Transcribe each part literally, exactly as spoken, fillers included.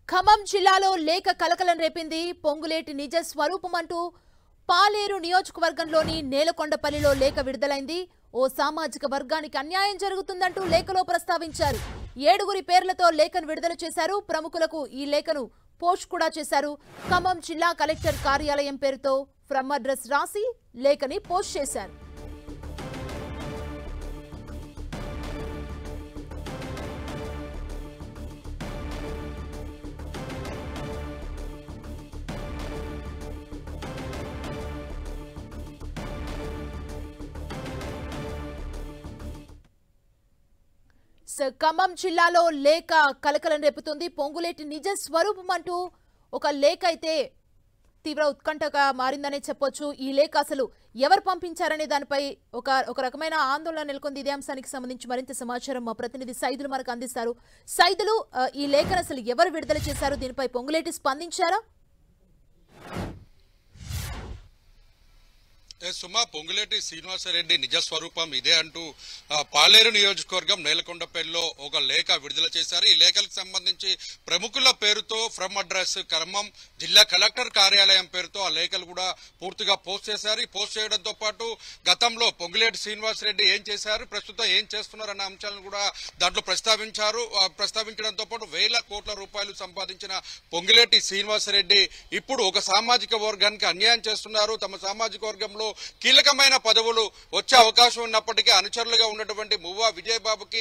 ఖమ్మం జిల్లాలో లేఖ కలకలం రేపింది. పొంగులేటి నిజ స్వరూపం అంటూ పాలేరు నియోజకవర్గంలోని నేలకొండపల్లిలో లేఖ విడుదలైంది. ఓ సామాజిక వర్గానికి అన్యాయం జరుగుతుందంటూ లేఖలో ప్రస్తావించారు. ఏడుగురి పేర్లతో లేఖను విడుదల చేశారు. ప్రముఖులకు ఈ లేఖను పోస్ట్ కూడా చేశారు. ఖమ్మం జిల్లా కలెక్టర్ కార్యాలయం పేరుతో ఫ్రమ్ అడ్రస్ రాసి లేఖని పోస్ట్ చేశారు. ఖమ్మం జిల్లాలో లేఖ కలకలం రేపుతుంది. పొంగులేటి నిజ స్వరూపం అంటూ ఒక లేఖ అయితే తీవ్ర ఉత్కంఠగా మారిందనే చెప్పొచ్చు. ఈ లేఖ అసలు ఎవరు పంపించారనే దానిపై ఒక ఒక రకమైన ఆందోళన నెలకొంది. ఇదే అంశానికి సంబంధించి మరింత సమాచారం మా ప్రతినిధి సైదులు మనకు అందిస్తారు. సైదులు, ఈ లేఖను అసలు ఎవరు విడుదల చేశారు? దీనిపై పొంగులేటి స్పందించారా? సుమా, పొంగులేటి శ్రీనివాసరెడ్డి నిజ స్వరూపం ఇదే అంటూ పాలేరు నియోజకవర్గం నేలకొండపల్లిలో ఒక లేఖ విడుదల చేశారు. ఈ లేఖలకు సంబంధించి ప్రముఖుల పేరుతో ఫ్రమ్ అడ్రస్ ఖమ్మం జిల్లా కలెక్టర్ కార్యాలయం పేరుతో ఆ లేఖలు కూడా పూర్తిగా పోస్ట్ చేశారు. ఈ పోస్ట్ చేయడంతో పాటు గతంలో పొంగులేటి శ్రీనివాసరెడ్డి ఏం చేశారు, ప్రస్తుతం ఏం చేస్తున్నారు అన్న అంశాలను కూడా దాంట్లో ప్రస్తావించారు. ప్రస్తావించడంతో పాటు వేల కోట్ల రూపాయలు సంపాదించిన పొంగులేటి శ్రీనివాసరెడ్డి ఇప్పుడు ఒక సామాజిక వర్గానికి అన్యాయం చేస్తున్నారు. తమ సామాజిక వర్గంలో కీలకమైన పదవులు వచ్చే అవకాశం ఉన్నప్పటికీ అనుచరులుగా ఉన్నటువంటి మువ్వా విజయబాబుకి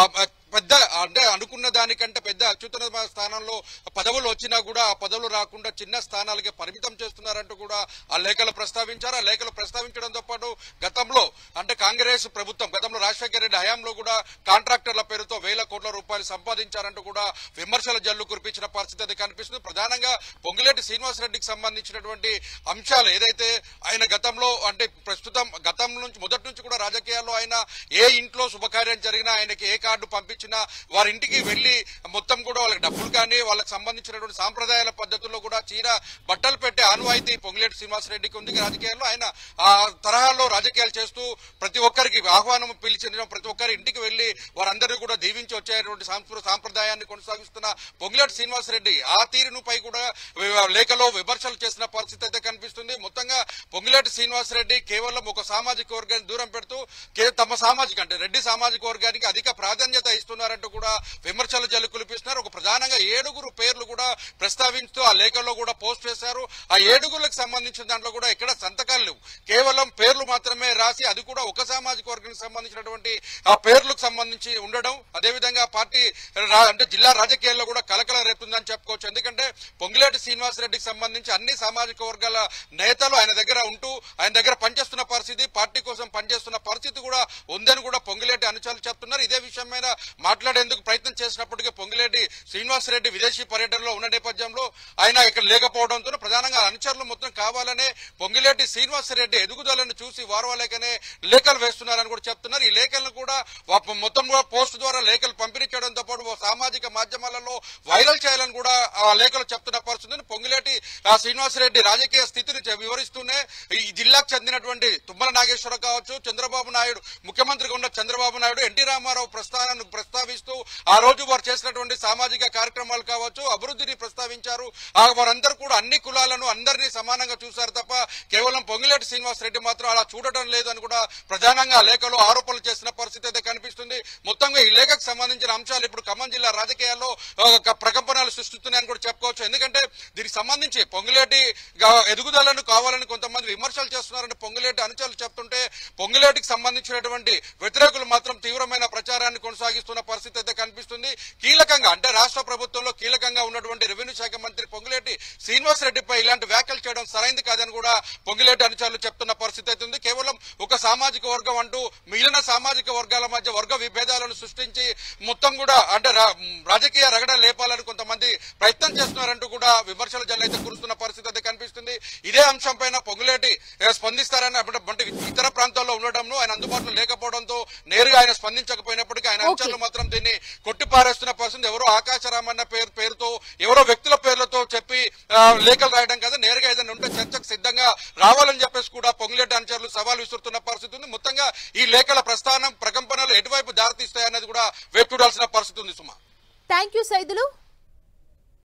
పెద్ద అంటే అనుకున్న దానికంటే పెద్ద అత్యున్నత స్థానంలో పదవులు వచ్చినా కూడా ఆ పదవులు రాకుండా చిన్న స్థానాలకి పరిమితం చేస్తున్నారంటూ కూడా ఆ లేఖలు ప్రస్తావించారు. ఆ లేఖలు ప్రస్తావించడంతో పాటు గతంలో అంటే కాంగ్రెస్ ప్రభుత్వం గతంలో రాజశేఖర రెడ్డి హయాంలో కూడా కాంట్రాక్టర్ల పేరుతో వేల కోట్ల రూపాయలు సంపాదించారంటూ కూడా విమర్శల జల్లు కురిపించిన పరిస్థితి అది కనిపిస్తుంది. ప్రధానంగా పొంగులేటి శ్రీనివాసరెడ్డికి సంబంధించినటువంటి అంశాలు ఏదైతే ఆయన గతంలో అంటే ప్రస్తుతం గతం నుంచి మొదటి నుంచి కూడా రాజకీయాల్లో ఆయన ఏ ఇంట్లో శుభకార్యం జరిగినా ఆయనకి ఏ కార్డు పంపించినా వారి ఇంటికి వెళ్లి మొత్తం కూడా వాళ్ళకి డబ్బులు కానీ వాళ్ళకి సంబంధించినటువంటి సాంప్రదాయాల పద్ధతుల్లో కూడా చీర బట్టలు పెట్టే ఆనవాయితీ పొంగులేటి శ్రీనివాసరెడ్డికి ఉంది. రాజకీయాల్లో ఆయన ఆ తరహాలో రాజకీయాలు చేస్తూ ప్రతి ఒక్కరికి ఆహ్వానం పిలిచిన ప్రతి ఒక్కరి ఇంటికి వెళ్లి వారందరినీ కూడా దీవించి వచ్చేటువంటి సాంప్రదాయాన్ని కొనసాగిస్తున్న పొంగులేటి శ్రీనివాసరెడ్డి ఆ తీరునుపై కూడా లేఖలో విమర్శలు చేసిన పరిస్థితి అయితే కనిపిస్తుంది. మొత్తంగా పొంగులేటి శ్రీనివాసరెడ్డి కేవలం ఒక సామాజిక వర్గాన్ని దూరం పెడుతూ తమ సామాజిక అంటే రెడ్డి సామాజిక వర్గానికి అధిక ప్రాధాన్యత ఇస్తున్నారంటూ కూడా విమర్శలు జల్లు కులిపిస్తున్నారు. ఒక ప్రధానంగా ఏడుగురు పేర్లు కూడా ప్రస్తావించుతూ ఆ లేఖలో కూడా పోస్ట్ చేశారు. ఆ ఏడుగురులకు సంబంధించిన దాంట్లో కూడా ఎక్కడ సంతకాలు లేవు, కేవలం పేర్లు మాత్రమే రాసి అది కూడా ఒక సామాజిక వర్గానికి సంబంధించినటువంటి ఆ పేర్లకు సంబంధించి ఉండడం అదేవిధంగా పార్టీ అంటే జిల్లా రాజకీయాల్లో కూడా కలకలం రేపుతుందని చెప్పుకోవచ్చు. ఎందుకంటే పొంగులేటి శ్రీనివాసరెడ్డికి సంబంధించి అన్ని సామాజిక వర్గాల నేతలు ఆయన దగ్గర ఉంటూ ఆయన దగ్గర పనిచేస్తున్న పరిస్థితి, పార్టీ కోసం పనిచేస్తున్న పరిస్థితి కూడా ఉందని కూడా పొంగులేటి అనుచరులు చెప్తున్నారు. ఇదే విషయం మీద మాట్లాడేందుకు ప్రయత్నం చేసినప్పటికీ పొంగులేటి శ్రీనివాసరెడ్డి విదేశీ పర్యటనలో ఉన్న నేపథ్యంలో ఆయన ఇక్కడ లేకపోవడంతో ప్రధానంగా అనుచరులు మొత్తం కావాలనే పొంగులేటి శ్రీనివాసరెడ్డి ఎదుగుదలను చూసి వారవాలేకనే లేఖలు వేస్తున్నారని కూడా చెప్తున్నారు. ఈ లేఖలను కూడా మొత్తం కూడా పోస్ట్ ద్వారా లేఖలు పంపిణీ చేయడంతో పాటు సామాజిక మాధ్యమాలలో వైరల్ చేయాలని కూడా ఆ లేఖలు చెప్తున్న పరిస్థితి. పొంగులేటి శ్రీనివాసరెడ్డి రాజకీయ స్థితిని వివరిస్తూనే ఈ జిల్లాకు చెందినటువంటి తుమ్మల నాగేశ్వరరావు కావచ్చు, చంద్రబాబు నాయుడు ముఖ్యమంత్రిగా ఉన్న చంద్రబాబు నాయుడు ఎన్టీ రామారావు ప్రస్థానాన్ని ప్రస్తావిస్తూ ఆ రోజు వారు చేసినటువంటి సామాజిక కార్యక్రమాలు కావచ్చు అభివృద్ధిని ప్రస్తావించారు. వారందరూ కూడా అన్ని కులాలను అందరినీ సమానంగా చూశారు తప్ప కేవలం పొంగులేటి శ్రీనివాసరెడ్డి మాత్రం అలా చూడటం లేదని కూడా ప్రధానంగా లేఖలో ఆరోపణలు చేసిన పరిస్థితి అయితే కనిపిస్తుంది. మొత్తంగా ఈ లేఖకు సంబంధించిన అంశాలు ఇప్పుడు ఖమ్మం జిల్లా రాజకీయాల్లో ప్రకంపనలు సృష్టిస్తున్నాయని కూడా చెప్పుకోవచ్చు. ఎందుకంటే దీనికి సంబంధించి పొంగులేటి ఎదుగుదలను కావాలని కొంతమంది విమర్శలు చేస్తున్నారని పొంగులేటి అనుచరులు చెప్తుంటే పొంగులేటికి సంబంధించినటువంటి వ్యతిరేకులు మాత్రం తీవ్రమైన ప్రచారాన్ని కొనసాగిస్తున్న పరిస్థితి అయితే కనిపిస్తుంది. కీలకంగా అంటే రాష్ట్ర ప్రభుత్వంలో కీలకంగా ఉన్నటువంటి రెవెన్యూ శాఖ మంత్రి పొంగులేటి శ్రీనివాసరెడ్డిపై ఇలాంటి వ్యాఖ్యలు చేయడం సరైంది కాదని కూడా పొంగులేటి అనుచరులు చెప్తున్న పరిస్థితి అయితే ఉంది. కేవలం ఒక సామాజిక వర్గం అంటూ మిగిలిన సామాజిక వర్గాల మధ్య వర్గ విభేదాలను సృష్టించి మొత్తం కూడా అంటే రాజకీయ రగడ లేపాలని కొంతమంది ప్రయత్నం చేస్తున్నారంటూ కూడా విమర్శలు జల్లైతే కురుస్తున్న పరిస్థితి అయితే కనిపిస్తుంది. ఇదే అంశం పైన పొంగులేటి స్పందిస్తారని అంటే ఇతర ప్రాంతాల్లో ఉండడంలో ఆయన అందుబాటులో లేకపోవడంతో నేరుగా ఆయన స్పందించకపోయినప్పటికీ ఆయన అనుచరులు మాత్రం దీన్ని కొట్టిపారేస్తున్న పరిస్థితి. ఎవరో ఆకాశరామన్న పేరు పేరుతో ఎవరో వ్యక్తుల పేర్లతో చెప్పి లేఖలు రాయడం కదా, నేరుగా ఏదైనా ఉంటే చర్చకు సిద్ధంగా రావాలని చెప్పేసి కూడా పొంగులేటి అనుచరులు సవాల్ విసురుతున్న పరిస్థితి ఉంది. మొత్తంగా ఈ లేఖల ప్రస్థానం ప్రకంపనలు ఎటువైపు దారితీస్తాయన్నది కూడా వేచి చూడాల్సిన పరిస్థితి ఉంది. సుమా, థ్యాంక్ యూ సైదులు.